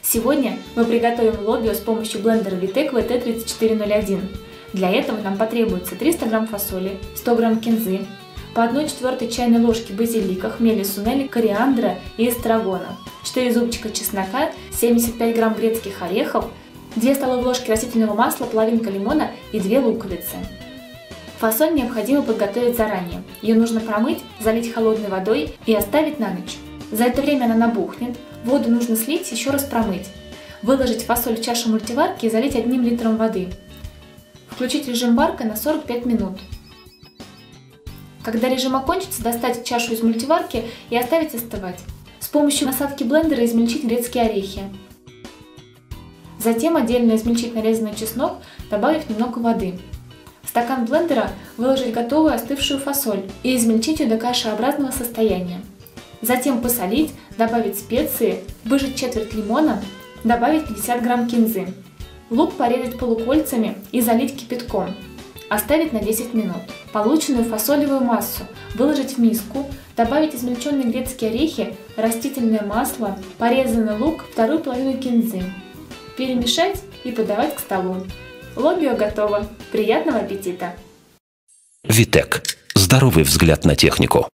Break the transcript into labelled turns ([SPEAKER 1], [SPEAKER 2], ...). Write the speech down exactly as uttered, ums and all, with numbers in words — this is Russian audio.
[SPEAKER 1] Сегодня мы приготовим лобио с помощью блендера Витек ви ти тридцать четыре ноль один. Для этого нам потребуется триста грамм фасоли, сто грамм кинзы, по одной четвертой чайной ложке базилика, хмеля сунели, кориандра и эстрагона, четыре зубчика чеснока, семьдесят пять грамм грецких орехов, две столовые ложки растительного масла, половинка лимона и две луковицы. Фасоль необходимо подготовить заранее. Ее нужно промыть, залить холодной водой и оставить на ночь. За это время она набухнет, воду нужно слить и еще раз промыть. Выложить фасоль в чашу мультиварки и залить одним литром воды. Включить режим варка на сорок пять минут. Когда режим окончится, достать чашу из мультиварки и оставить остывать. С помощью насадки блендера измельчить грецкие орехи. Затем отдельно измельчить нарезанный чеснок, добавив немного воды. В стакан блендера выложить готовую остывшую фасоль и измельчить ее до кашеобразного состояния. Затем посолить, добавить специи, выжать четверть лимона, добавить пятьдесят грамм кинзы. Лук порезать полукольцами и залить кипятком. Оставить на десять минут. Полученную фасолевую массу выложить в миску, добавить измельченные грецкие орехи, растительное масло, порезанный лук, вторую половину кинзы. Перемешать и подавать к столу. Лобио готово. Приятного аппетита!
[SPEAKER 2] Витек. Здоровый взгляд на технику.